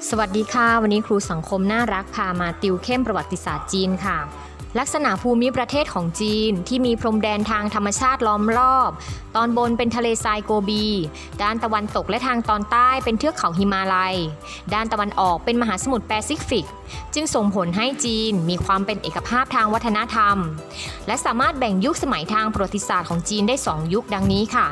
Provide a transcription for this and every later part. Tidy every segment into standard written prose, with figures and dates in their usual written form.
สวัสดีค่ะวันนี้ครูสังคมน่ารักพามาติวเข้มประวัติศาสตร์จีนค่ะลักษณะภูมิประเทศของจีนที่มีพรมแดนทางธรรมชาติล้อมรอบตอนบนเป็นทะเลทรายโกบีด้านตะวันตกและทางตอนใต้เป็นเทือกเขาหิมาลัยด้านตะวันออกเป็นมหาสมุทรแปซิฟิกจึงส่งผลให้จีนมีความเป็นเอกภาพทางวัฒนธรรมและสามารถแบ่งยุคสมัยทางประวัติศาสตร์ของจีนได้2ยุคดังนี้ค่ะ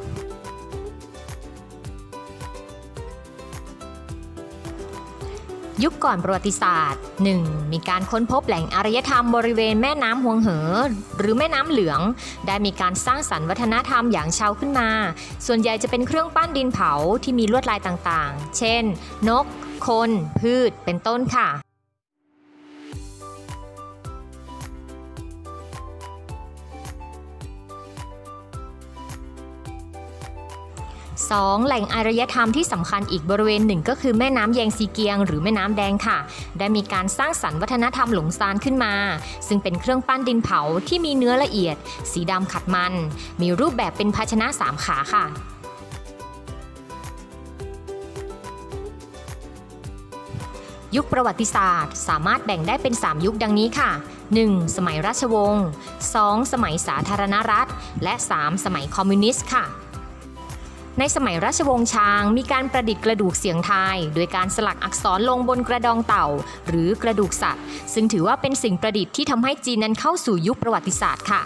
ยุคก่อนประวัติศาสตร์ 1. มีการค้นพบแหล่งอารยธรรมบริเวณแม่น้ำฮวงเหอหรือแม่น้ำเหลืองได้มีการสร้างสรรค์วัฒนธรรมอย่างเชาขึ้นมาส่วนใหญ่จะเป็นเครื่องปั้นดินเผาที่มีลวดลายต่างๆเช่นนกคนพืชเป็นต้นค่ะ2. แหล่งอารยธรรมที่สำคัญอีกบริเวณหนึ่งก็คือแม่น้ำแยงซีเกียงหรือแม่น้ำแดงค่ะได้มีการสร้างสรรค์วัฒนธรรมหลงซานขึ้นมาซึ่งเป็นเครื่องปั้นดินเผาที่มีเนื้อละเอียดสีดำขัดมันมีรูปแบบเป็นภาชนะ3ขาค่ะยุคประวัติศาสตร์สามารถแบ่งได้เป็น3ยุคดังนี้ค่ะ 1. สมัยราชวงศ์ 2. สมัยสาธารณรัฐและ 3. สมัยคอมมิวนิสต์ค่ะในสมัยราชวงศ์ชางมีการประดิษฐ์กระดูกเสียงทายโดยการสลักอักษรลงบนกระดองเต่าหรือกระดูกสัตว์ซึ่งถือว่าเป็นสิ่งประดิษฐ์ที่ทำให้จีนนั้นเข้าสู่ยุคประวัติศาสตร์ค่ะ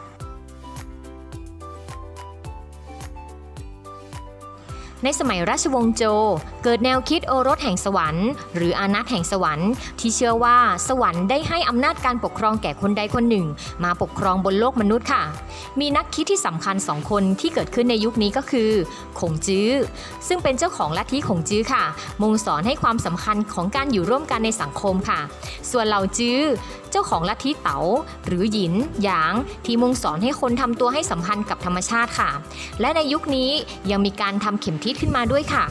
ในสมัยราชวงศ์โจวเกิดแนวคิดโอรสแห่งสวรรค์หรืออานัตแห่งสวรรค์ที่เชื่อว่าสวรรค์ได้ให้อำนาจการปกครองแก่คนใดคนหนึ่งมาปกครองบนโลกมนุษย์ค่ะมีนักคิดที่สำคัญ2คนที่เกิดขึ้นในยุคนี้ก็คือขงจื้อซึ่งเป็นเจ้าของลัทธิขงจื้อค่ะมุ่งสอนให้ความสำคัญของการอยู่ร่วมกันในสังคมค่ะส่วนเหล่าจื้อเจ้าของลัทธิเต๋าหรือหยินหยางที่มุ่งสอนให้คนทำตัวให้สัมพันธ์กับธรรมชาติค่ะและในยุคนี้ยังมีการทำเข็มทิศขึ้นมาด้วยค่ะ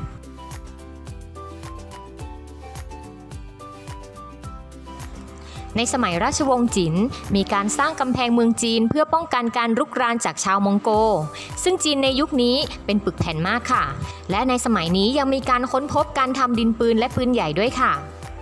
ในสมัยราชวงศ์จินมีการสร้างกำแพงเมืองจีนเพื่อป้องกันการรุกรานจากชาวมองโกซึ่งจีนในยุคนี้เป็นปึกแผ่นมากค่ะและในสมัยนี้ยังมีการค้นพบการทำดินปืนและปืนใหญ่ด้วยค่ะ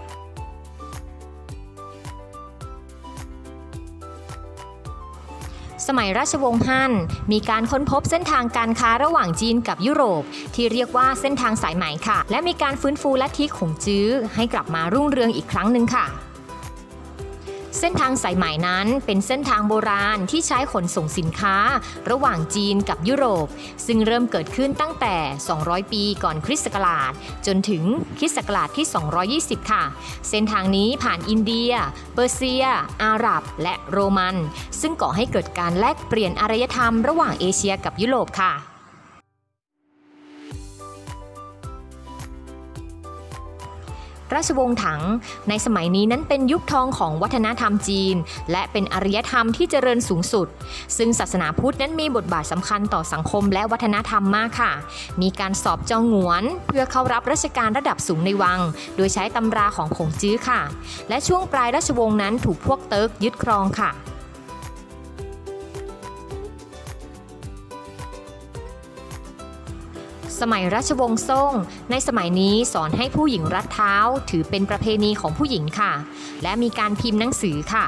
สมัยราชวงศ์ฮั่นมีการค้นพบเส้นทางการค้าระหว่างจีนกับยุโรปที่เรียกว่าเส้นทางสายไหมค่ะและมีการฟื้นฟูลัทธิขงจื้อให้กลับมารุ่งเรืองอีกครั้งหนึ่งค่ะเส้นทางสายไหมนั้นเป็นเส้นทางโบราณที่ใช้ขนส่งสินค้าระหว่างจีนกับยุโรปซึ่งเริ่มเกิดขึ้นตั้งแต่200ปีก่อนคริสต์ศักราชจนถึงคริสต์ศักราชที่220ค่ะเส้นทางนี้ผ่านอินเดียเปอร์เซียอาหรับและโรมันซึ่งก่อให้เกิดการแลกเปลี่ยนอารยธรรมระหว่างเอเชียกับยุโรปค่ะราชวงศ์ถังในสมัยนี้นั้นเป็นยุคทองของวัฒนธรรมจีนและเป็นอารยธรรมที่เจริญสูงสุดซึ่งศาสนาพุทธนั้นมีบทบาทสำคัญต่อสังคมและวัฒนธรรมมากค่ะมีการสอบจองหงวนเพื่อเข้ารับราชการระดับสูงในวังโดยใช้ตำราของขงจื้อค่ะและช่วงปลายราชวงศ์นั้นถูกพวกเติร์กยึดครองค่ะสมัยราชวงศ์ซ่งในสมัยนี้สอนให้ผู้หญิงรัดเท้าถือเป็นประเพณีของผู้หญิงค่ะและมีการพิมพ์หนังสือค่ะ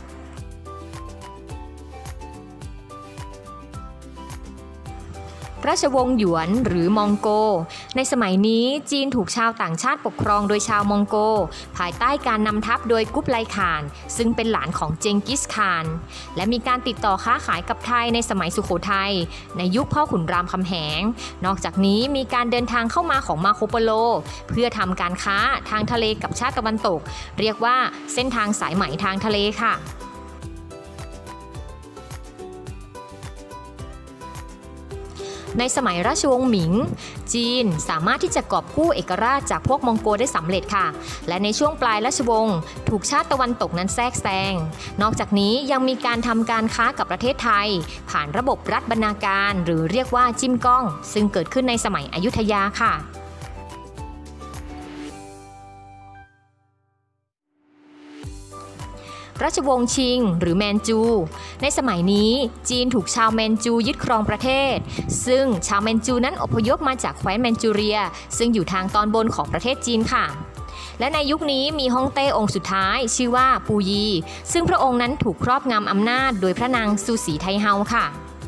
ราชวงศ์หยวนหรือมองโกในสมัยนี้จีนถูกชาวต่างชาติปกครองโดยชาวมองโกภายใต้การนำทัพโดยกุบไลข่านซึ่งเป็นหลานของเจงกิสข่านและมีการติดต่อค้าขายกับไทยในสมัยสุโขทัยในยุคพ่อขุนรามคำแหงนอกจากนี้มีการเดินทางเข้ามาของมาโคโปโลเพื่อทำการค้าทางทะเลกับชาติตะวันตกเรียกว่าเส้นทางสายไหมทางทะเลค่ะในสมัยราชวงศ์หมิงจีนสามารถที่จะกอบกู้เอกราชจากพวกมองโกได้สำเร็จค่ะและในช่วงปลายราชวงศ์ถูกชาติตะวันตกนั้นแทรกแซงนอกจากนี้ยังมีการทำการค้ากับประเทศไทยผ่านระบบรัฐบรรณาการหรือเรียกว่าจิ้มก้องซึ่งเกิดขึ้นในสมัยอยุธยาค่ะ รราชวงศ์ชิงหรือแมนจู ในสมัยนี้จีนถูกชาวแมนจูยึดครองประเทศซึ่งชาวแมนจูนั้นอพยพมาจากแคว้นแมนจูเรียซึ่งอยู่ทางตอนบนของประเทศจีนค่ะและในยุคนี้มีฮ่องเต้องค์สุดท้ายชื่อว่าปูยีซึ่งพระองค์นั้นถูกครอบงำอำนาจโดยพระนางซูสีไทเฮาค่ะ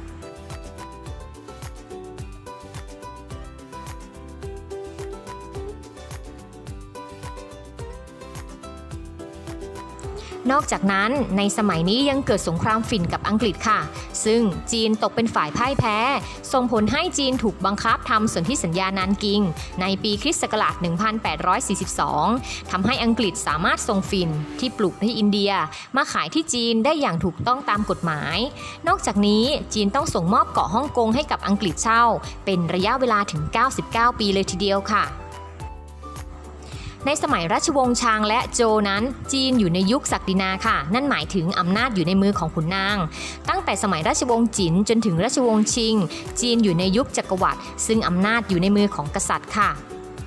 นอกจากนั้นในสมัยนี้ยังเกิดสงครามฝิ่นกับอังกฤษค่ะซึ่งจีนตกเป็นฝ่ายพ่ายแพ้ส่งผลให้จีนถูกบังคับทำสนธิสัญญานานกิงในปีคริสต์ศักราช 1842 ทำให้อังกฤษสามารถส่งฝิ่นที่ปลูกในอินเดียมาขายที่จีนได้อย่างถูกต้องตามกฎหมายนอกจากนี้จีนต้องส่งมอบเกาะฮ่องกงให้กับอังกฤษเช่าเป็นระยะเวลาถึง 99 ปีเลยทีเดียวค่ะในสมัยราชวงศ์ชางและโจวนั้นจีนอยู่ในยุคศักดินาค่ะนั่นหมายถึงอำนาจอยู่ในมือของขุนนางตั้งแต่สมัยราชวงศ์จินจนถึงราชวงศ์ชิงจีนอยู่ในยุคจักรวรรดิซึ่งอำนาจอยู่ในมือของกษัตริย์ค่ะ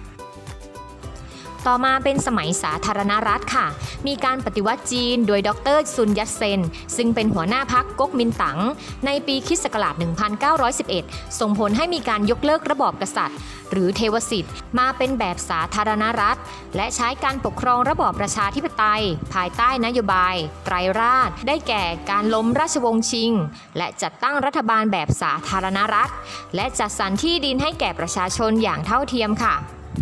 ต่อมาเป็นสมัยสาธารณรัฐค่ะมีการปฏิวัติจีนโดยดร.ซุนยัตเซนซึ่งเป็นหัวหน้าพรรคก๊กมินตั๋งในปีค.ศ. 1911 ส่งผลให้มีการยกเลิกระบอบกษัตริย์หรือเทวสิทธิ์มาเป็นแบบสาธารณรัฐและใช้การปกครองระบอบประชาธิปไตยภายใต้นโยบายไตรราชได้แก่การล้มราชวงศ์ชิงและจัดตั้งรัฐบาลแบบสาธารณรัฐและจัดสรรที่ดินให้แก่ประชาชนอย่างเท่าเทียมค่ะ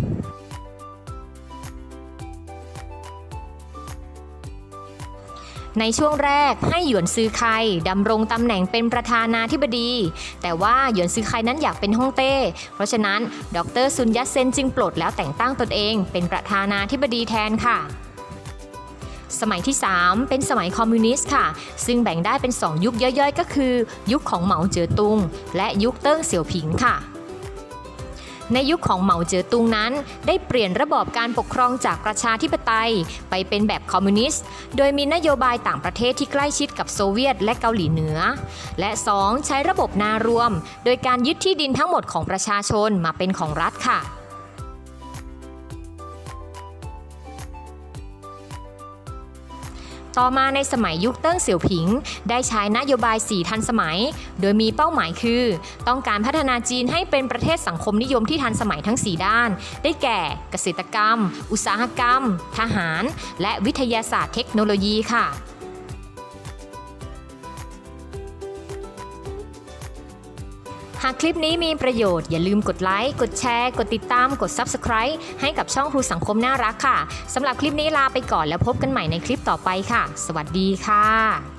ในช่วงแรกให้หยวนซือไคดำรงตำแหน่งเป็นประธานาธิบดีแต่ว่าหยวนซือไคนั้นอยากเป็นฮ่องเต้เพราะฉะนั้นดร.ซุนยัตเซนจึงปลดแล้วแต่งตั้งตนเองเป็นประธานาธิบดีแทนค่ะสมัยที่ 3 เป็นสมัยคอมมิวนิสต์ค่ะซึ่งแบ่งได้เป็น2ยุคย่อยๆก็คือยุคของเหมาเจ๋อตุงและยุคเติ้งเสี่ยวผิงค่ะในยุคของเหมาเจ๋อตุงนั้นได้เปลี่ยนระบอบการปกครองจากประชาธิปไตยไปเป็นแบบคอมมิวนิสต์โดยมีนโยบายต่างประเทศที่ใกล้ชิดกับโซเวียตและเกาหลีเหนือและ 2 ใช้ระบบนารวมโดยการยึดที่ดินทั้งหมดของประชาชนมาเป็นของรัฐค่ะต่อมาในสมัยยุคเติ้งเสี่ยวผิงได้ใช้นโยบาย4ทันสมัยโดยมีเป้าหมายคือต้องการพัฒนาจีนให้เป็นประเทศสังคมนิยมที่ทันสมัยทั้ง4ด้านได้แก่เกษตรกรรมอุตสาหกรรมทหารและวิทยาศาสตร์เทคโนโลยีค่ะหากคลิปนี้มีประโยชน์อย่าลืมกดไลค์กดแชร์กดติดตามกด Subscribe ให้กับช่องครูสังคมน่ารักค่ะสำหรับคลิปนี้ลาไปก่อนแล้วพบกันใหม่ในคลิปต่อไปค่ะสวัสดีค่ะ